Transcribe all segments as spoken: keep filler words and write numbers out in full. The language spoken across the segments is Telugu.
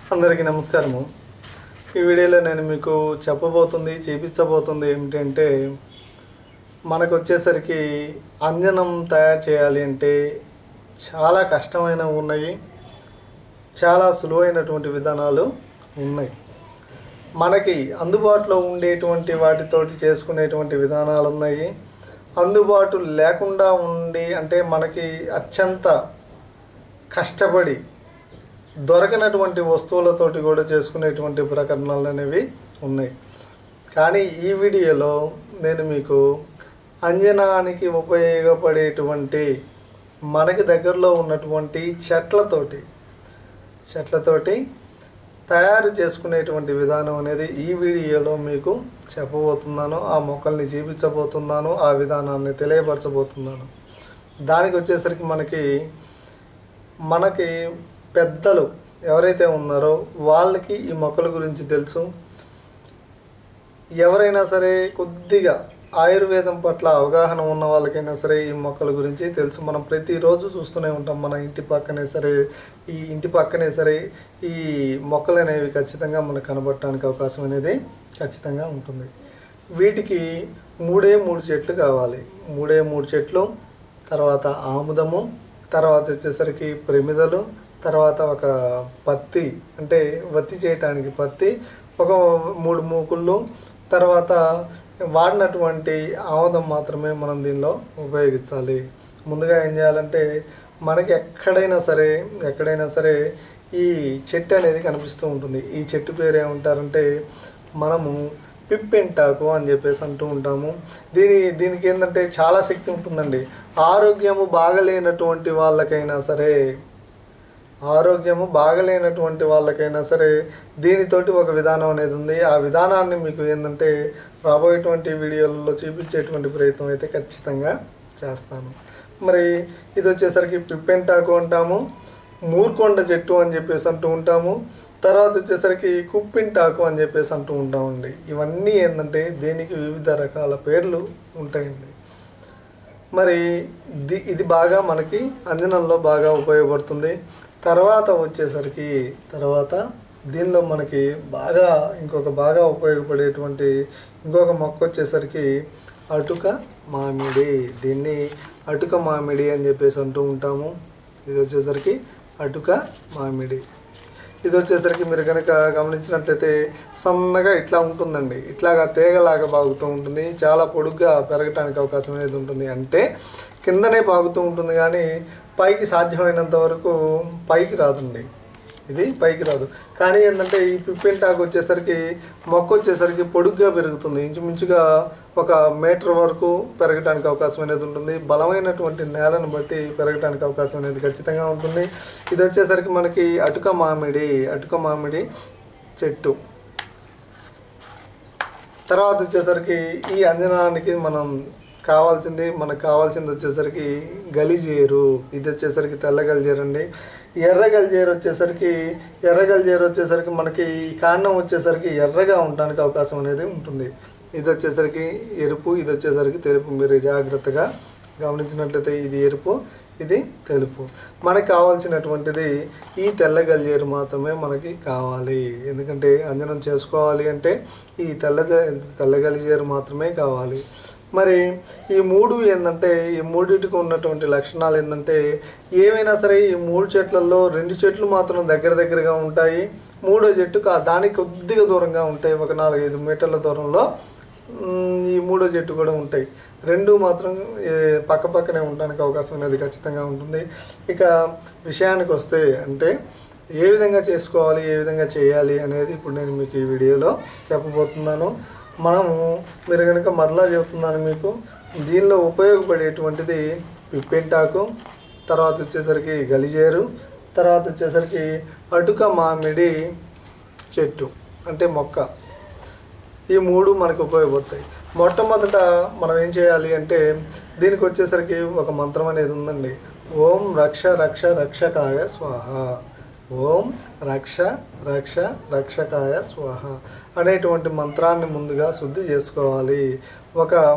అందరికీ నమస్కారము। ఈ వీడియోలో నేను మీకు చెప్పబోతుంది చూపించబోతుంది ఏంటంటే మనకు వచ్చేసరికి అంజనం తయారు చేయాలి అంటే చాలా కష్టమైనవి ఉన్నాయి, చాలా సులువైనటువంటి విధానాలు ఉన్నాయి। మనకి అందుబాటులో ఉండేటువంటి వాటితోటి చేసుకునేటువంటి విధానాలు ఉన్నాయి, అందుబాటు లేకుండా ఉండి అంటే మనకి అత్యంత కష్టపడి దొరకనటువంటి వస్తువులతోటి కూడా చేసుకునేటువంటి ప్రకటనలు అనేవి ఉన్నాయి। కానీ ఈ వీడియోలో నేను మీకు అంజనానికి ఉపయోగపడేటువంటి మనకి దగ్గరలో ఉన్నటువంటి చెట్లతోటి చెట్లతోటి తయారు చేసుకునేటువంటి విధానం అనేది ఈ వీడియోలో మీకు చెప్పబోతున్నాను, ఆ మొక్కల్ని చూపించబోతున్నాను, ఆ విధానాన్ని తెలియపరచబోతున్నాను। దానికి వచ్చేసరికి మనకి మనకి పెద్దలు ఎవరైతే ఉన్నారో వాళ్ళకి ఈ మొక్కల గురించి తెలుసు। ఎవరైనా సరే కొద్దిగా ఆయుర్వేదం పట్ల అవగాహన ఉన్న వాళ్ళకైనా సరే ఈ మొక్కల గురించి తెలుసు। మనం ప్రతిరోజు చూస్తూనే ఉంటాం, మన ఇంటి పక్కనే సరే ఈ ఇంటి పక్కనే సరే ఈ మొక్కలు అనేవి ఖచ్చితంగా మనకు కనబడటానికి అవకాశం అనేది ఖచ్చితంగా ఉంటుంది। వీటికి మూడే మూడు చెట్లు కావాలి, మూడే మూడు చెట్లు, తర్వాత ఆముదము, తర్వాత వచ్చేసరికి ప్రమిదలు, తర్వాత ఒక పత్తి అంటే వత్తి చేయటానికి పత్తి, ఒక మూడు మూకుళ్ళు, తర్వాత వాడినటువంటి ఆముదం మాత్రమే మనం దీనిలో ఉపయోగించాలి। ముందుగా ఏం చేయాలంటే మనకి ఎక్కడైనా సరే ఎక్కడైనా సరే ఈ చెట్టు అనేది కనిపిస్తూ ఉంటుంది। ఈ చెట్టు పేరు ఏమంటారంటే మనము పిప్పెంటాకు అని చెప్పేసి అంటూ ఉంటాము। దీని దీనికి ఏంటంటే చాలా శక్తి ఉంటుందండి। ఆరోగ్యము బాగలేనటువంటి వాళ్ళకైనా సరే ఆరోగ్యము బాగలేనటువంటి వాళ్ళకైనా సరే దీనితోటి ఒక విధానం అనేది ఉంది। ఆ విధానాన్ని మీకు ఏంటంటే రాబోయేటువంటి వీడియోలలో చూపించేటువంటి ప్రయత్నం అయితే ఖచ్చితంగా చేస్తాను। మరి ఇది వచ్చేసరికి పిప్పెంటాకు అంటాము, మూర్కొండ చెట్టు అని చెప్పేసి అంటూ ఉంటాము, తర్వాత వచ్చేసరికి కుప్పింటాకు అని చెప్పేసి అంటూ ఉంటామండి। ఇవన్నీ ఏంటంటే దీనికి వివిధ రకాల పేర్లు ఉంటాయండి। మరి ది ఇది బాగా మనకి అంజనంలో బాగా ఉపయోగపడుతుంది। తర్వాత వచ్చేసరికి తర్వాత దీనిలో మనకి బాగా ఇంకొక బాగా ఉపయోగపడేటువంటి ఇంకొక మొక్క వచ్చేసరికి అటుక మామిడి, దీన్ని అటుక మామిడి అని చెప్పేసి అంటూ ఉంటాము। ఇది వచ్చేసరికి అటుక మామిడి, ఇది వచ్చేసరికి మీరు కనుక గమనించినట్లయితే సన్నగా ఇట్లా ఉంటుందండి, ఇట్లాగా తీగలాగా బాగుతూ ఉంటుంది, చాలా పొడుగ్గా పెరగటానికి అవకాశం అనేది ఉంటుంది। అంటే కిందనే బాగుతూ ఉంటుంది కానీ పైకి సాధ్యమైనంత వరకు పైకి రాదండి, ఇది పైకి రాదు। కానీ ఏంటంటే ఈ పిప్పెంటాకు వచ్చేసరికి మొక్క వచ్చేసరికి పొడుగ్గా పెరుగుతుంది, ఇంచుమించుగా ఒక మీటర్ వరకు పెరగడానికి అవకాశం అనేది ఉంటుంది। బలమైనటువంటి నేలను బట్టి పెరగడానికి అవకాశం అనేది ఖచ్చితంగా ఉంటుంది। ఇది వచ్చేసరికి మనకి అటుక మామిడి అటుక మామిడి చెట్టు। తర్వాత వచ్చేసరికి ఈ అంజనానికి మనం కావాల్సింది మనకు కావాల్సింది వచ్చేసరికి గలిజేరు, ఇది వచ్చేసరికి తెల్ల గలిజేరు అండి। ఎర్ర గలిజేరు వచ్చేసరికి ఎర్ర గలిజేరు వచ్చేసరికి మనకి కాండం వచ్చేసరికి ఎర్రగా ఉండడానికి అవకాశం అనేది ఉంటుంది। ఇది వచ్చేసరికి ఎరుపు, ఇది వచ్చేసరికి తెలుపు, మీరు జాగ్రత్తగా గమనించినట్లయితే ఇది ఎరుపు, ఇది తెలుపు। మనకు కావాల్సినటువంటిది ఈ తెల్ల గలిజేరు మాత్రమే మనకి కావాలి, ఎందుకంటే అంజనం చేసుకోవాలి అంటే ఈ తెల్ల తెల్ల గలిజేరు మాత్రమే కావాలి। మరి ఈ మూడు ఏంటంటే ఈ మూడింటికి ఉన్నటువంటి లక్షణాలు ఏంటంటే ఏవైనా సరే ఈ మూడు చెట్లలో రెండు చెట్లు మాత్రం దగ్గర దగ్గరగా ఉంటాయి, మూడో చెట్టు కా దానికి కొద్దిగా దూరంగా ఉంటాయి, ఒక నాలుగైదు మీటర్ల దూరంలో ఈ మూడో చెట్టు కూడా ఉంటాయి, రెండు మాత్రం పక్క పక్కనే ఉండడానికి అవకాశం అనేది ఖచ్చితంగా ఉంటుంది। ఇక విషయానికి వస్తే అంటే ఏ విధంగా చేసుకోవాలి ఏ విధంగా చేయాలి అనేది ఇప్పుడు నేను మీకు ఈ వీడియోలో చెప్పబోతున్నాను। మనము మీరు కనుక మరలా చెబుతున్నాను మీకు, దీనిలో ఉపయోగపడేటువంటిది పిప్పెంటాకు, తర్వాత వచ్చేసరికి గలిజేరు, తర్వాత వచ్చేసరికి అటుక మామిడి చెట్టు అంటే మొక్క, ఈ మూడు మనకు ఉపయోగపడతాయి। మొట్టమొదట మనం ఏం చేయాలి అంటే దీనికి వచ్చేసరికి ఒక మంత్రం అనేది ఉందండి, ఓం రక్ష రక్ష రక్షకాయ స్వాహ, ఓం రక్ష రక్ష రక్షకాయ స్వాహ అనేటువంటి మంత్రాన్ని ముందుగా శుద్ధి చేసుకోవాలి। ఒక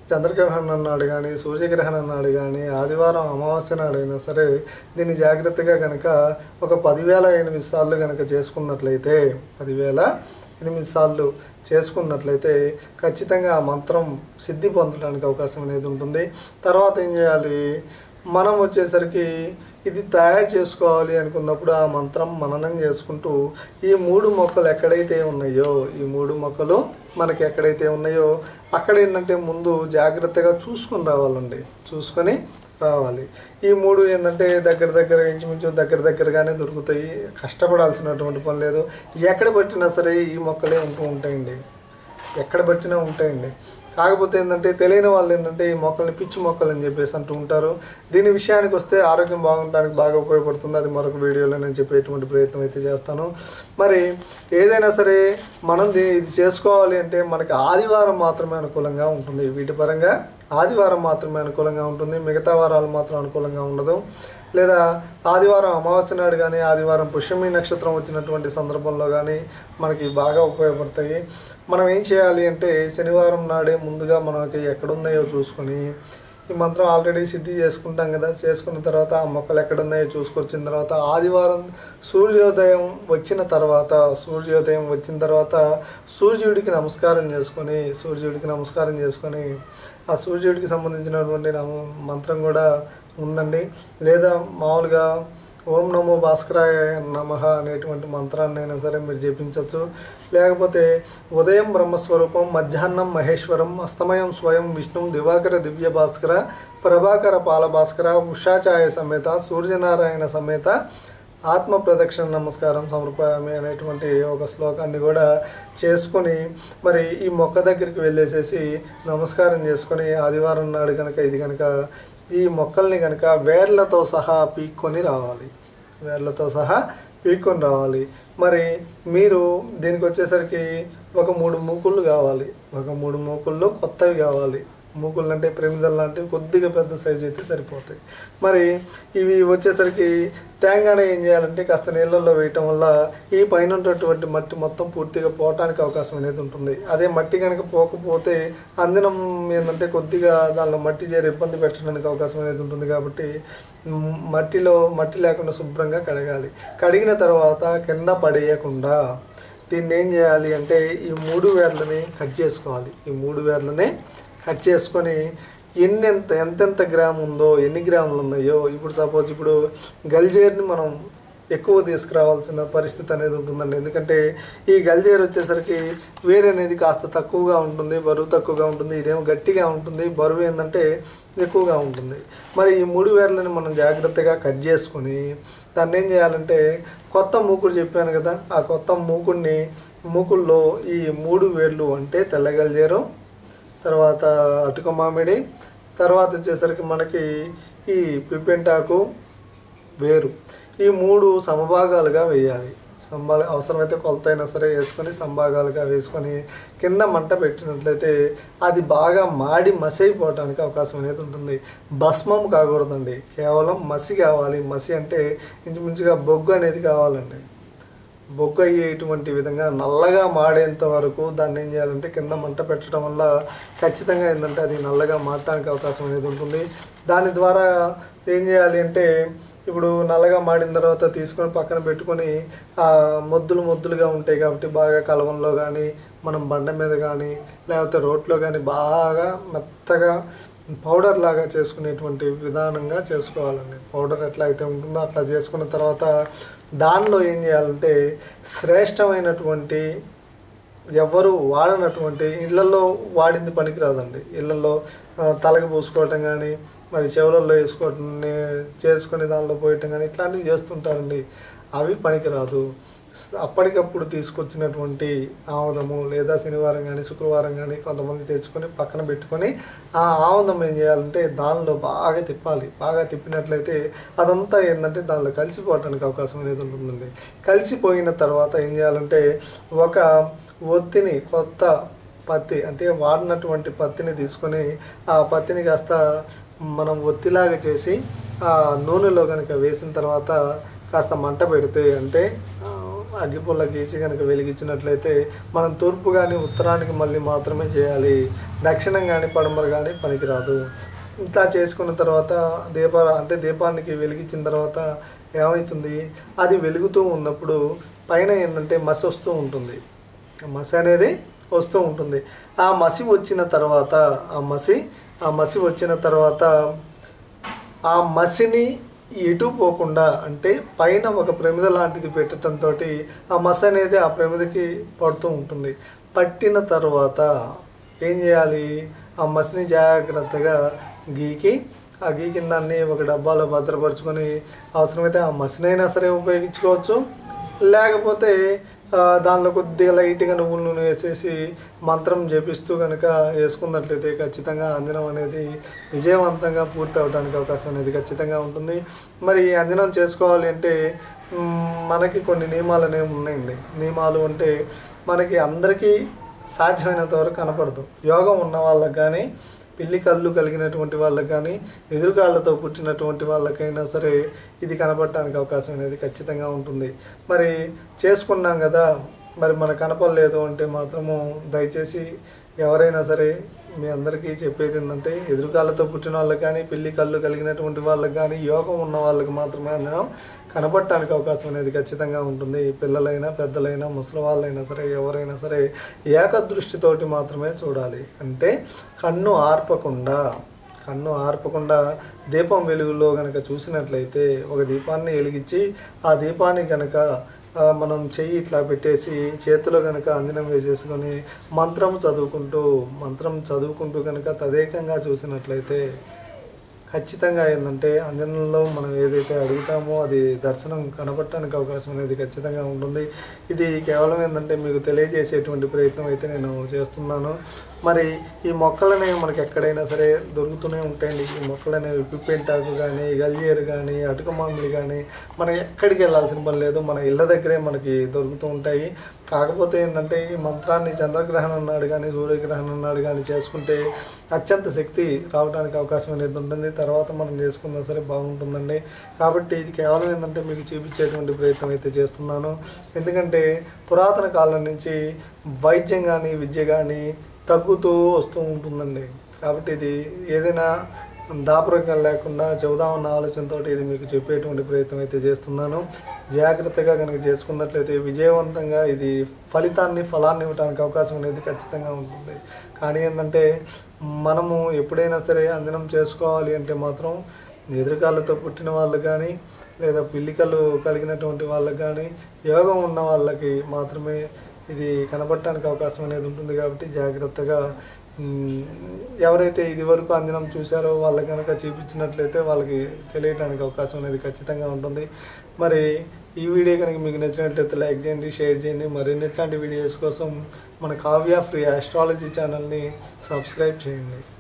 చంద్రగ్రహణం నాడు కానీ సూర్యగ్రహణం నాడు కానీ ఆదివారం అమావాస్య నాడు అయినా సరే దీన్ని జాగ్రత్తగా కనుక ఒక పదివేల ఎనిమిది సార్లు కనుక చేసుకున్నట్లయితే పదివేల ఎనిమిది సార్లు చేసుకున్నట్లయితే ఖచ్చితంగా ఆ మంత్రం సిద్ధి పొందడానికి అవకాశం అనేది ఉంటుంది. తర్వాత ఏం చేయాలి, మనం వచ్చేసరికి ఇది తయారు చేసుకోవాలి అనుకున్నప్పుడు ఆ మంత్రం మననం చేసుకుంటూ ఈ మూడు మొక్కలు ఎక్కడైతే ఉన్నాయో ఈ మూడు మొక్కలు మనకి ఎక్కడైతే ఉన్నాయో అక్కడ ఏంటంటే ముందు జాగ్రత్తగా చూసుకొని రావాలండి, చూసుకొని రావాలి. ఈ మూడు ఏంటంటే దగ్గర దగ్గర ఇంచుమించు దగ్గర దగ్గరగానే దొరుకుతాయి, కష్టపడాల్సినటువంటి పని లేదు. ఎక్కడ పట్టినా సరే ఈ మొక్కలే ఉంటూ ఉంటాయండి, ఎక్కడ పట్టినా ఉంటాయండి. కాకపోతే ఏంటంటే తెలియని వాళ్ళు ఏంటంటే ఈ మొక్కల్ని పిచ్చి మొక్కలు అని చెప్పేసి అంటూ ఉంటారు. దీని విషయానికి వస్తే ఆరోగ్యం బాగుండడానికి బాగా ఉపయోగపడుతుంది, అది మరొక వీడియోలో నేను చెప్పేటువంటి ప్రయత్నం అయితే చేస్తాను. మరి ఏదైనా సరే మనం ఇది చేసుకోవాలి అంటే మనకి ఆదివారం మాత్రమే అనుకూలంగా ఉంటుంది, వీటి పరంగా ఆదివారం మాత్రమే అనుకూలంగా ఉంటుంది, మిగతా వారాలు మాత్రం అనుకూలంగా ఉండదు. లేదా ఆదివారం అమావాస్య నాడు కానీ ఆదివారం పుష్యమి నక్షత్రం వచ్చినటువంటి సందర్భంలో కానీ మనకి బాగా ఉపయోగపడతాయి. మనం ఏం చేయాలి అంటే శనివారం నాడే ముందుగా మనకి ఎక్కడున్నాయో చూసుకొని ఈ మంత్రం ఆల్రెడీ సిద్ధి చేసుకుంటాం కదా, చేసుకున్న తర్వాత ఆ మొక్కలు ఎక్కడున్నాయో చూసుకొచ్చిన తర్వాత ఆదివారం సూర్యోదయం వచ్చిన తర్వాత సూర్యోదయం వచ్చిన తర్వాత సూర్యుడికి నమస్కారం చేసుకొని సూర్యుడికి నమస్కారం చేసుకొని ఆ సూర్యుడికి సంబంధించినటువంటి మంత్రం కూడా ఉందండి. లేదా మామూలుగా ఓం నమో భాస్కరాయ నమః అనేటువంటి మంత్రాన్ని అయినా సరే మీరు జపించవచ్చు. లేకపోతే ఉదయం బ్రహ్మస్వరూపం, మధ్యాహ్నం మహేశ్వరం, అస్తమయం స్వయం విష్ణు, దివాకర దివ్య భాస్కర, ప్రభాకర పాల భాస్కర, ఉషాఛాయ సమేత, సూర్యనారాయణ సమేత ఆత్మ ప్రదక్షిణ నమస్కారం సమర్పయామి అనేటువంటి ఒక శ్లోకాన్ని కూడా చేసుకొని మరి ఈ మొక్క దగ్గరికి వెళ్ళేసేసి నమస్కారం చేసుకొని ఆదివారం నాడు కనుక ఇది కనుక ఈ మొక్కల్ని కనుక వేర్లతో సహా పీక్కొని రావాలి, వేర్లతో సహా పీక్కొని రావాలి. మరి మీరు దీనికి వచ్చేసరికి ఒక మూడు మూకుళ్ళు కావాలి, ఒక మూడు మూకుళ్ళు కొత్తవి కావాలి. మూకుళ్ళు అంటే ప్రమిదలు లాంటివి కొద్దిగా పెద్ద సైజు అయితే సరిపోతాయి. మరి ఇవి వచ్చేసరికి తేంగానే ఏం చేయాలంటే కాస్త నీళ్ళల్లో వేయటం వల్ల ఈ పైన ఉన్నటువంటి మట్టి మొత్తం పూర్తిగా పోవటానికి అవకాశం అనేది ఉంటుంది. అదే మట్టి కనుక పోకపోతే అందినం ఏంటంటే కొద్దిగా దానిలో మట్టి చేరి ఇబ్బంది పెట్టడానికి అవకాశం అనేది ఉంటుంది. కాబట్టి మట్టిలో మట్టి లేకుండా శుభ్రంగా కడగాలి. కడిగిన తర్వాత కింద పడేయకుండా దీన్ని ఏం చేయాలి అంటే ఈ మూడు వేర్లని కట్ చేసుకోవాలి. ఈ మూడు వేర్లని కట్ చేసుకొని ఎన్నెంత ఎంతెంత గ్రామ్ ఉందో ఎన్ని గ్రాములు ఉన్నాయో, ఇప్పుడు సపోజ్ ఇప్పుడు గల్జేర్ని మనం ఎక్కువ తీసుకురావాల్సిన పరిస్థితి అనేది ఉంటుందండి. ఎందుకంటే ఈ గల్జేరు వచ్చేసరికి వేరు అనేది కాస్త తక్కువగా ఉంటుంది, బరువు తక్కువగా ఉంటుంది. ఇదేమో గట్టిగా ఉంటుంది, బరువు ఏంటంటే ఎక్కువగా ఉంటుంది. మరి ఈ మూడు వేర్లని మనం జాగ్రత్తగా కట్ చేసుకొని దాన్ని ఏం చేయాలంటే కొత్త మూకుడు చెప్పాను కదా, ఆ కొత్త మూకుడిని మూకుల్లో ఈ మూడు వేర్లు అంటే తెల్ల గల్జేరు, తర్వాత అటుక మామిడి, తర్వాత వచ్చేసరికి మనకి ఈ పిప్పెంటాకు వేరు, ఈ మూడు సమభాగాలుగా వేయాలి. సంభా అవసరమైతే కొలత అయినా సరే వేసుకొని సంభాగాలుగా వేసుకొని కింద మంట పెట్టినట్లయితే అది బాగా మాడి మసి అయిపోవడానికి అవకాశం అనేది ఉంటుంది. భస్మం కాకూడదండి, కేవలం మసి కావాలి. మసి అంటే ఇంచుమించుగా బొగ్గు అనేది కావాలండి. బొగ్గు అయ్యేటువంటి విధంగా నల్లగా మాడేంత వరకు దాన్ని ఏం చేయాలంటే కింద మంట పెట్టడం వల్ల ఖచ్చితంగా ఏంటంటే అది నల్లగా మారడానికి అవకాశం అనేది ఉంటుంది. దాని ద్వారా ఏం చేయాలి అంటే ఇప్పుడు నల్లగా మాడిన తర్వాత తీసుకొని పక్కన పెట్టుకొని మొద్దులు మొద్దులుగా ఉంటాయి కాబట్టి బాగా కలవంలో కానీ మనం బండ మీద కానీ లేకపోతే రోట్లో కానీ బాగా మెత్తగా పౌడర్ లాగా చేసుకునేటువంటి విధానంగా చేసుకోవాలండి. పౌడర్ ఎట్లా అయితే ఉంటుందో అట్లా చేసుకున్న తర్వాత దానిలో ఏం చేయాలంటే శ్రేష్టమైనటువంటి ఎవరు వాడనటువంటి ఇళ్లలో వాడింది పనికిరాదండి. ఇళ్లలో తలకి పూసుకోవటం కానీ మరి చెవులలో వేసుకోవటం చేసుకొని దానిలో పోయటం కానీ ఇట్లాంటివి చేస్తుంటారండి, అవి పనికిరాదు. అప్పటికప్పుడు తీసుకొచ్చినటువంటి ఆముదము లేదా శనివారం కానీ శుక్రవారం కానీ కొంతమంది తెచ్చుకొని పక్కన పెట్టుకొని ఆ ఆముదం ఏం చేయాలంటే దానిలో బాగా తిప్పాలి. బాగా తిప్పినట్లయితే అదంతా ఏంటంటే దానిలో కలిసిపోవడానికి అవకాశం అనేది ఉంటుందండి. కలిసిపోయిన తర్వాత ఏం చేయాలంటే ఒక ఒత్తిని కొత్త పత్తి అంటే వాడినటువంటి పత్తిని తీసుకొని ఆ పత్తిని కాస్త మనం ఒత్తిలాగా చేసి ఆ నూనెలో కనుక వేసిన తర్వాత కాస్త మంట పెడితే అంటే అగ్గిపుల్ల గీసి కనుక వెలిగించినట్లయితే మనం తూర్పు కానీ ఉత్తరానికి మళ్ళీ మాత్రమే చేయాలి, దక్షిణం కానీ పడమర కానీ పనికిరాదు. ఇట్లా చేసుకున్న తర్వాత దీప అంటే దీపానికి వెలిగించిన తర్వాత ఏమవుతుంది, అది వెలుగుతూ ఉన్నప్పుడు పైన ఏంటంటే మసి వస్తూ ఉంటుంది, మసి అనేది వస్తూ ఉంటుంది. ఆ మసి వచ్చిన తర్వాత ఆ మసి ఆ మసి వచ్చిన తర్వాత ఆ మసిని ఎటు పోకుండా అంటే పైన ఒక ప్రమిద లాంటిది పెట్టడంతో ఆ మసి అనేది ఆ ప్రమిదకి పడుతూ ఉంటుంది. పట్టిన తర్వాత ఏం చేయాలి, ఆ మసిని జాగ్రత్తగా గీకి ఆ గీకిన దాన్ని ఒక డబ్బాలో భద్రపరుచుకొని అవసరమైతే ఆ మసినైనా సరే ఉపయోగించుకోవచ్చు, లేకపోతే దానిలో కొద్దిగా లైట్గా నువ్వుల నూనె వేసేసి మంత్రం జపిస్తూ కనుక వేసుకున్నట్లయితే ఖచ్చితంగా అంజనం అనేది విజయవంతంగా పూర్తి అవడానికి అవకాశం అనేది ఖచ్చితంగా ఉంటుంది. మరి ఈ అంజనం చేసుకోవాలి అంటే మనకి కొన్ని నియమాలు అనేవి ఉన్నాయండి. నియమాలు అంటే మనకి అందరికీ సాధ్యమైనంత వరకు కనపడదు. యోగం ఉన్న వాళ్ళకి కానీ, పిల్లి కళ్ళు కలిగినటువంటి వాళ్ళకి కానీ, ఎదురుకాళ్ళతో పుట్టినటువంటి వాళ్ళకైనా సరే ఇది కనపడటానికి అవకాశం అనేది ఖచ్చితంగా ఉంటుంది. మరి చేసుకున్నాం కదా, మరి మనకు కనపడలేదు అంటే మాత్రము దయచేసి ఎవరైనా సరే మీ అందరికీ చెప్పేది ఏంటంటే ఎదురుకాళ్ళతో పుట్టిన వాళ్ళకి కానీ, పిల్లి కళ్ళు కలిగినటువంటి వాళ్ళకి కానీ, యోగం ఉన్న వాళ్ళకి మాత్రమే అందరం కనపడటానికి అవకాశం అనేది ఖచ్చితంగా ఉంటుంది. పిల్లలైనా పెద్దలైనా ముసలి వాళ్ళైనా సరే ఎవరైనా సరే ఏకదృష్టితోటి మాత్రమే చూడాలి. అంటే కన్ను ఆర్పకుండా కన్ను ఆర్పకుండా దీపం వెలుగులో కనుక చూసినట్లయితే ఒక దీపాన్ని వెలిగించి ఆ దీపాన్ని కనుక మనం చెయ్యి ఇట్లా పెట్టేసి చేతిలో కనుక అంజనం వేసేసుకొని మంత్రం చదువుకుంటూ మంత్రం చదువుకుంటూ కనుక తదేకంగా చూసినట్లయితే ఖచ్చితంగా ఏంటంటే అంజనంలో మనం ఏదైతే అడుగుతామో అది దర్శనం కనపడటానికి అవకాశం అనేది ఖచ్చితంగా ఉంటుంది. ఇది కేవలం ఏంటంటే మీకు తెలియజేసేటువంటి ప్రయత్నం అయితే నేను చేస్తున్నాను. మరి ఈ మొక్కలనే మనకి ఎక్కడైనా సరే దొరుకుతూనే ఉంటాయండి. ఈ మొక్కలు అనేవి పిప్పెంటాకు కానీ, గల్జేరు కానీ, అటుక మామిడి కానీ మనం ఎక్కడికి వెళ్ళాల్సిన పని లేదు, మన ఇళ్ళ దగ్గరే మనకి దొరుకుతూ ఉంటాయి. కాకపోతే ఏంటంటే ఈ మంత్రాన్ని చంద్రగ్రహణం నాడు కానీ, సూర్యగ్రహణం నాడు కానీ చేసుకుంటే అత్యంత శక్తి రావడానికి అవకాశం అనేది ఉంటుంది. తర్వాత మనం చేసుకున్నా సరే బాగుంటుందండి. కాబట్టి ఇది కేవలం ఏంటంటే మీకు చూపించేటువంటి ప్రయత్నం అయితే చేస్తున్నాను. ఎందుకంటే పురాతన కాలం నుంచి వైద్యం కానీ విద్య కానీ తగ్గుతూ వస్తూ ఉంటుందండి. కాబట్టి ఇది ఏదైనా దాపరికం లేకుండా చెబుదామన్న ఆలోచనతో ఇది మీకు చెప్పేటువంటి ప్రయత్నం అయితే చేస్తున్నాను. జాగ్రత్తగా కనుక చేసుకున్నట్లయితే విజయవంతంగా ఇది ఫలితాన్ని ఫలాన్ని ఇవ్వడానికి అవకాశం అనేది ఖచ్చితంగా ఉంటుంది. కానీ ఏంటంటే మనము ఎప్పుడైనా సరే అంజనం చేసుకోవాలి అంటే మాత్రం ఎదురుకాళ్ళతో పుట్టిన వాళ్ళకి కానీ, లేదా పిల్లికలు కలిగినటువంటి వాళ్ళకి కానీ, యోగం ఉన్న వాళ్ళకి మాత్రమే ఇది కనపడటానికి అవకాశం అనేది ఉంటుంది. కాబట్టి జాగ్రత్తగా ఎవరైతే ఇది వరకు అంజనం చూశారో వాళ్ళకి కనుక చూపించినట్లయితే వాళ్ళకి తెలియడానికి అవకాశం అనేది ఖచ్చితంగా ఉంటుంది. మరి ఈ వీడియో కనుక మీకు నచ్చినట్లయితే లైక్ చేయండి, షేర్ చేయండి. మరిన్ని ఇట్లాంటి వీడియోస్ కోసం మన కావ్య ఫ్రీ ఆస్ట్రాలజీ ఛానల్ని సబ్స్క్రైబ్ చేయండి.